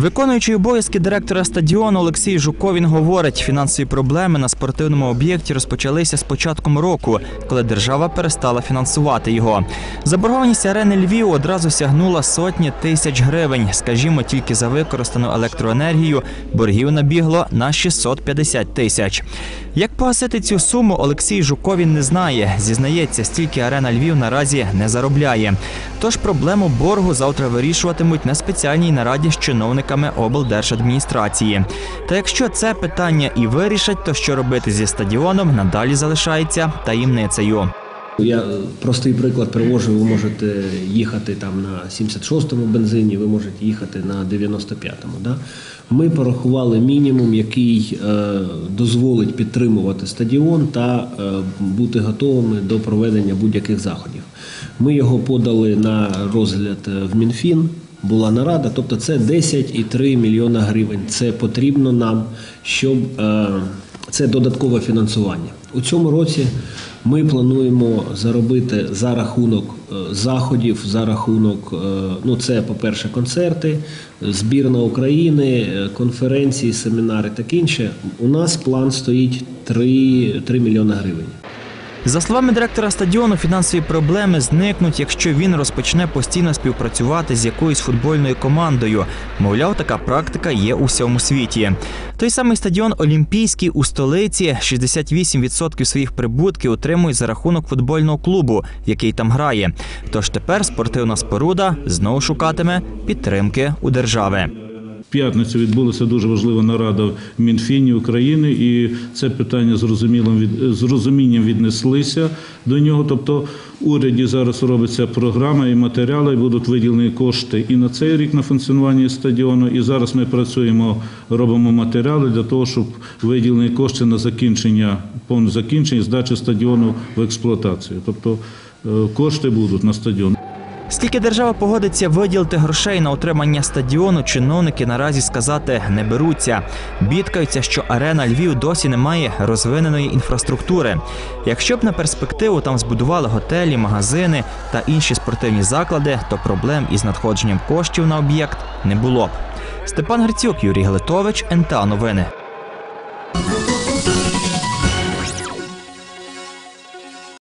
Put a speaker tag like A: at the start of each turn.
A: Виконуючий обов'язки директора стадіону Олексій Жуковін говорить, фінансові проблеми на спортивному об'єкті розпочалися з початком року, коли держава перестала фінансувати його. Заборгованість арени Львів одразу сягнула сотні тисяч гривень. Скажімо, тільки за використану електроенергію боргів набігло на 650 тисяч. Як погасити цю суму, Олексій Жуковін не знає. Зізнається, стільки арена Львів наразі не заробляє. Тож проблему боргу завтра вирішуватимуть на спеціальній нараді з чиновниками облдержадміністрації. Та якщо це питання і вирішать, то що робити зі стадіоном надалі залишається таємницею.
B: Я простий приклад привожу, ви можете їхати там на 76-му бензині, ви можете їхати на 95-му. Да? Ми порахували мінімум, який дозволить підтримувати стадіон та бути готовими до проведення будь-яких заходів. Ми його подали на розгляд в Мінфін, була нарада, тобто це 10,3 мільйона гривень. Це потрібно нам, щоб це додаткове фінансування. У цьому році ми плануємо заробити за рахунок заходів, за рахунок, це, по-перше, концерти, збірна України, конференції, семінари та інше. У нас план стоїть 3 мільйони гривень.
A: За словами директора стадіону, фінансові проблеми зникнуть, якщо він розпочне постійно співпрацювати з якоюсь футбольною командою. Мовляв, така практика є у всьому світі. Той самий стадіон «Олімпійський» у столиці 68% своїх прибутків отримує за рахунок футбольного клубу, який там грає. Тож тепер спортивна споруда знову шукатиме підтримки у держави.
C: В п'ятницю відбулася дуже важлива нарада в Мінфіні України, і це питання з розумінням віднеслися до нього. Тобто в уряді зараз робиться програма і матеріали, і будуть виділені кошти і на цей рік на функціонування стадіону. І зараз ми працюємо, робимо матеріали для того, щоб виділені кошти на повне закінчення здачі стадіону в експлуатацію. Тобто кошти будуть на стадіон.
A: Скільки держава погодиться виділити грошей на утримання стадіону, чиновники наразі сказати не беруться. Бідкаються, що арена Львів досі не має розвиненої інфраструктури. Якщо б на перспективу там збудували готелі, магазини та інші спортивні заклади, то проблем із надходженням коштів на об'єкт не було б. Степан Грицюк, Юрій Галитович, НТА Новини.